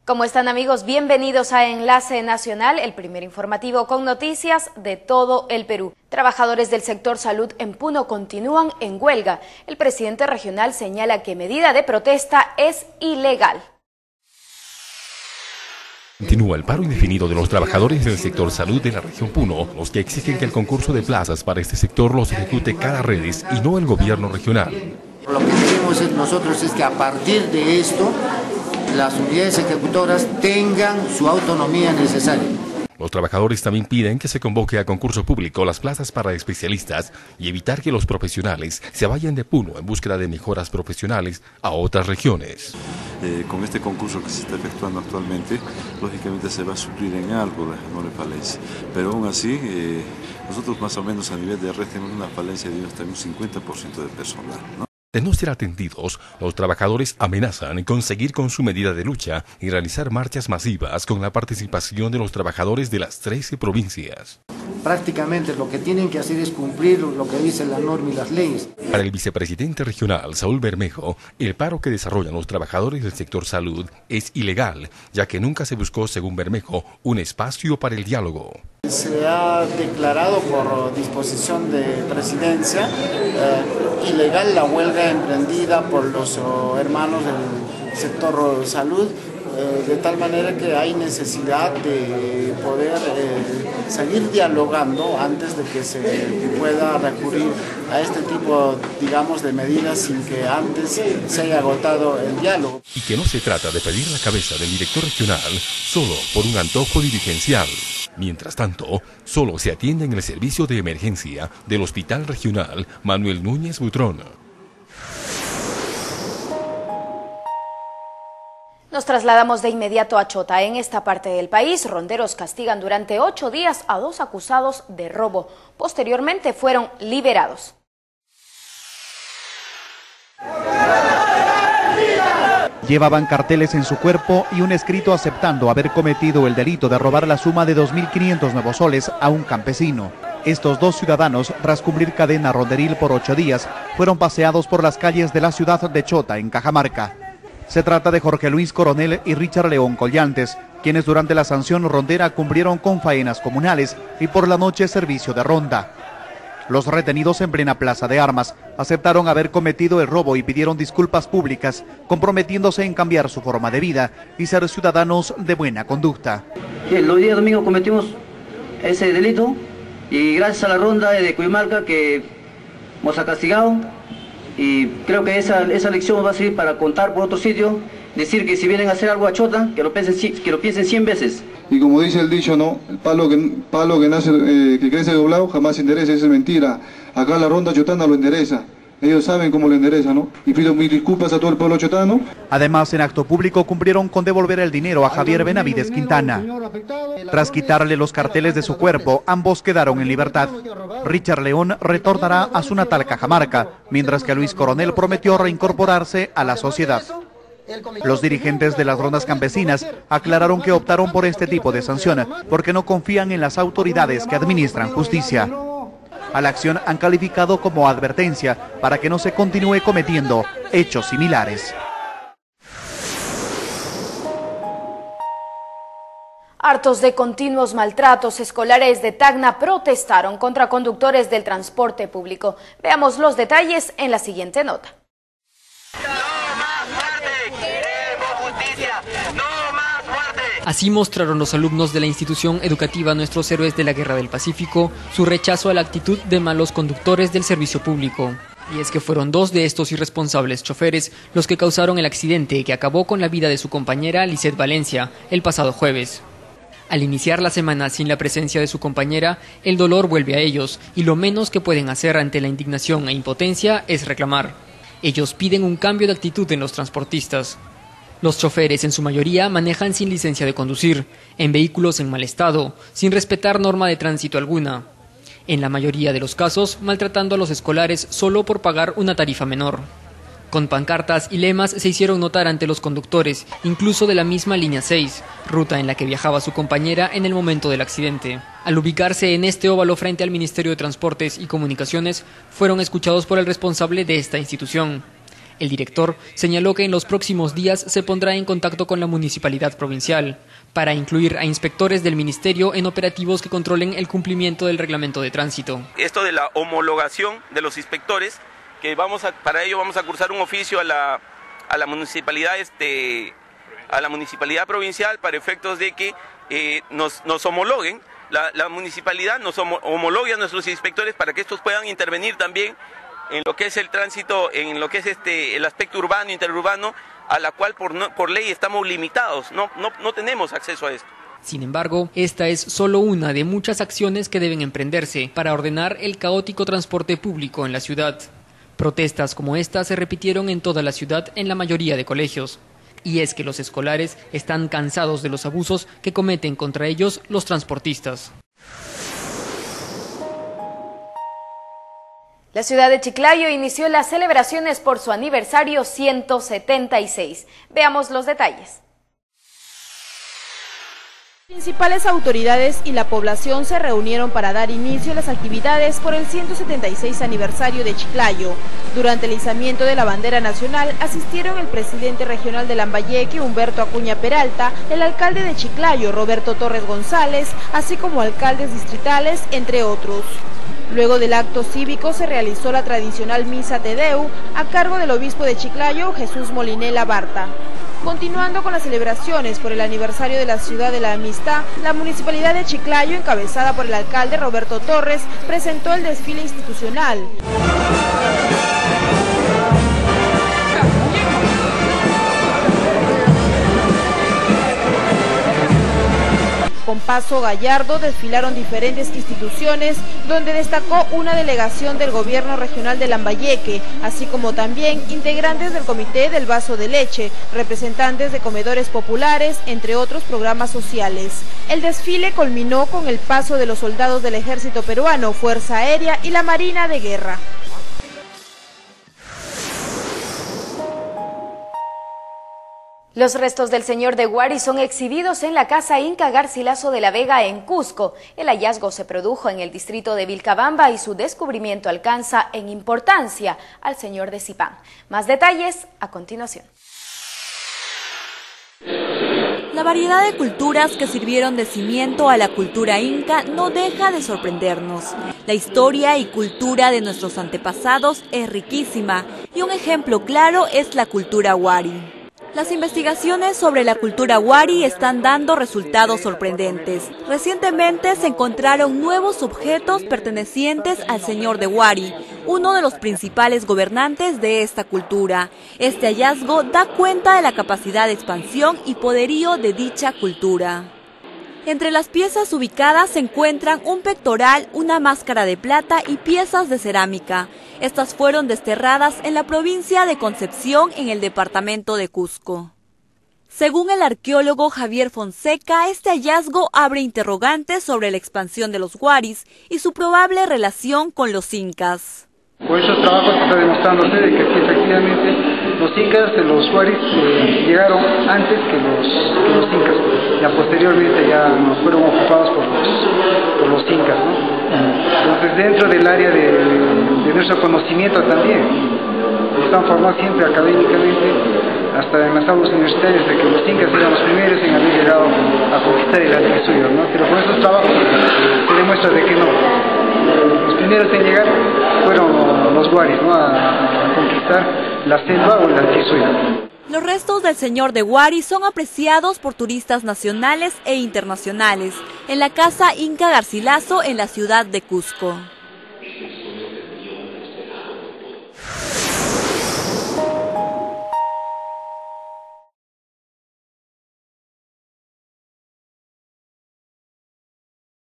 ¿Cómo están, amigos? Bienvenidos a Enlace Nacional, el primer informativo con noticias de todo el Perú. Trabajadores del sector salud en Puno continúan en huelga. El presidente regional señala que medida de protesta es ilegal. Continúa el paro indefinido de los trabajadores del sector salud de la región Puno, los que exigen que el concurso de plazas para este sector los ejecute cada redes y no el gobierno regional. Lo que queremos nosotros es que a partir de esto las unidades ejecutoras tengan su autonomía necesaria. Los trabajadores también piden que se convoque a concurso público las plazas para especialistas y evitar que los profesionales se vayan de Puno en búsqueda de mejoras profesionales a otras regiones. Con este concurso que se está efectuando actualmente, lógicamente se va a suplir en algo la enorme falencia, pero aún así nosotros más o menos a nivel de red tenemos una falencia de hasta un 50% de personal, ¿no? De no ser atendidos, los trabajadores amenazan con seguir con su medida de lucha y realizar marchas masivas con la participación de los trabajadores de las 13 provincias. Prácticamente lo que tienen que hacer es cumplir lo que dice la norma y las leyes. Para el vicepresidente regional, Saúl Bermejo, el paro que desarrollan los trabajadores del sector salud es ilegal, ya que nunca se buscó, según Bermejo, un espacio para el diálogo. Se ha declarado por disposición de presidencia ilegal la huelga emprendida por los hermanos del sector salud, de tal manera que hay necesidad de poder seguir dialogando antes de que se pueda recurrir a este tipo, digamos, de medidas sin que antes se haya agotado el diálogo. Y que no se trata de pedir la cabeza del director regional solo por un antojo dirigencial. Mientras tanto, solo se atiende en el servicio de emergencia del Hospital Regional Manuel Núñez Butrón. Nos trasladamos de inmediato a Chota. En esta parte del país, ronderos castigan durante 8 días a 2 acusados de robo. Posteriormente fueron liberados. Llevaban carteles en su cuerpo y un escrito aceptando haber cometido el delito de robar la suma de 2.500 nuevos soles a un campesino. Estos dos ciudadanos, tras cumplir cadena ronderil por 8 días, fueron paseados por las calles de la ciudad de Chota, en Cajamarca. Se trata de Jorge Luis Coronel y Richard León Collantes, quienes durante la sanción rondera cumplieron con faenas comunales y por la noche servicio de ronda. Los retenidos en plena plaza de armas aceptaron haber cometido el robo y pidieron disculpas públicas, comprometiéndose en cambiar su forma de vida y ser ciudadanos de buena conducta. El día domingo cometimos ese delito y gracias a la ronda de Cuyumalca que nos ha castigado, y creo que esa lección va a servir para contar por otro sitio, decir que si vienen a hacer algo a Chota, que lo piensen 100 veces. Y como dice el dicho, ¿no? El palo que nace, que crece doblado jamás se endereza, esa es mentira. Acá la ronda chotana lo endereza. Ellos saben cómo lo endereza, ¿no? Y pido mis disculpas a todo el pueblo chotano. Además, en acto público cumplieron con devolver el dinero a Javier Benavides Quintana. Tras quitarle los carteles de su cuerpo, ambos quedaron en libertad. Richard León retornará a su natal Cajamarca, mientras que Luis Coronel prometió reincorporarse a la sociedad. Los dirigentes de las rondas campesinas aclararon que optaron por este tipo de sanción porque no confían en las autoridades que administran justicia. A la acción han calificado como advertencia para que no se continúe cometiendo hechos similares. Hartos de continuos maltratos, escolares de Tacna protestaron contra conductores del transporte público. Veamos los detalles en la siguiente nota. Así mostraron los alumnos de la institución educativa Nuestros Héroes de la Guerra del Pacífico su rechazo a la actitud de malos conductores del servicio público. Y es que fueron 2 de estos irresponsables choferes los que causaron el accidente que acabó con la vida de su compañera Lisette Valencia el pasado jueves. Al iniciar la semana sin la presencia de su compañera, el dolor vuelve a ellos y lo menos que pueden hacer ante la indignación e impotencia es reclamar. Ellos piden un cambio de actitud en los transportistas. Los choferes en su mayoría manejan sin licencia de conducir, en vehículos en mal estado, sin respetar norma de tránsito alguna. En la mayoría de los casos, maltratando a los escolares solo por pagar una tarifa menor. Con pancartas y lemas se hicieron notar ante los conductores, incluso de la misma línea 6, ruta en la que viajaba su compañera en el momento del accidente. Al ubicarse en este óvalo frente al Ministerio de Transportes y Comunicaciones, fueron escuchados por el responsable de esta institución. El director señaló que en los próximos días se pondrá en contacto con la municipalidad provincial para incluir a inspectores del ministerio en operativos que controlen el cumplimiento del reglamento de tránsito. Esto de la homologación de los inspectores, que para ello vamos a cursar un oficio a la municipalidad provincial para efectos de que nos homologuen, la municipalidad nos homologue a nuestros inspectores para que estos puedan intervenir también en lo que es el tránsito, en lo que es el aspecto urbano, interurbano, a la cual por ley estamos limitados, no tenemos acceso a esto. Sin embargo, esta es solo una de muchas acciones que deben emprenderse para ordenar el caótico transporte público en la ciudad. Protestas como esta se repitieron en toda la ciudad en la mayoría de colegios. Y es que los escolares están cansados de los abusos que cometen contra ellos los transportistas. La ciudad de Chiclayo inició las celebraciones por su aniversario 176. Veamos los detalles. Principales autoridades y la población se reunieron para dar inicio a las actividades por el 176 aniversario de Chiclayo. Durante el izamiento de la bandera nacional asistieron el presidente regional de Lambayeque, Humberto Acuña Peralta, el alcalde de Chiclayo, Roberto Torres González, así como alcaldes distritales, entre otros. Luego del acto cívico se realizó la tradicional misa Te Deum a cargo del obispo de Chiclayo, Jesús Molinela Barta. Continuando con las celebraciones por el aniversario de la Ciudad de la Amistad, la Municipalidad de Chiclayo, encabezada por el alcalde Roberto Torres, presentó el desfile institucional. Con paso gallardo desfilaron diferentes instituciones, donde destacó una delegación del gobierno regional de Lambayeque, así como también integrantes del Comité del Vaso de Leche, representantes de comedores populares, entre otros programas sociales. El desfile culminó con el paso de los soldados del Ejército Peruano, Fuerza Aérea y la Marina de Guerra. Los restos del señor de Huari son exhibidos en la casa Inca Garcilaso de la Vega en Cusco. El hallazgo se produjo en el distrito de Vilcabamba y su descubrimiento alcanza en importancia al señor de Zipán. Más detalles a continuación. La variedad de culturas que sirvieron de cimiento a la cultura inca no deja de sorprendernos. La historia y cultura de nuestros antepasados es riquísima y un ejemplo claro es la cultura Huari. Las investigaciones sobre la cultura Huari están dando resultados sorprendentes. Recientemente se encontraron nuevos objetos pertenecientes al señor de Huari, uno de los principales gobernantes de esta cultura. Este hallazgo da cuenta de la capacidad de expansión y poderío de dicha cultura. Entre las piezas ubicadas se encuentran un pectoral, una máscara de plata y piezas de cerámica. Estas fueron desterradas en la provincia de Concepción, en el departamento de Cusco. Según el arqueólogo Javier Fonseca, este hallazgo abre interrogantes sobre la expansión de los huaris y su probable relación con los incas. Por esos trabajos está demostrándose de que sí, efectivamente los incas, los huaris llegaron antes que los incas. Ya posteriormente ya nos fueron ocupados por los incas, ¿no? Entonces dentro del área de nuestro conocimiento también están formados siempre académicamente, hasta en las aulas universitarias, de que los incas eran los primeros en haber llegado a conquistar el Antisuyo, ¿no? Pero con estos trabajos se demuestra de que no. Los primeros en llegar fueron los huaris, ¿no? A conquistar la selva o el Antisuyo. Los restos del señor de Huari son apreciados por turistas nacionales e internacionales en la casa Inca Garcilaso en la ciudad de Cusco.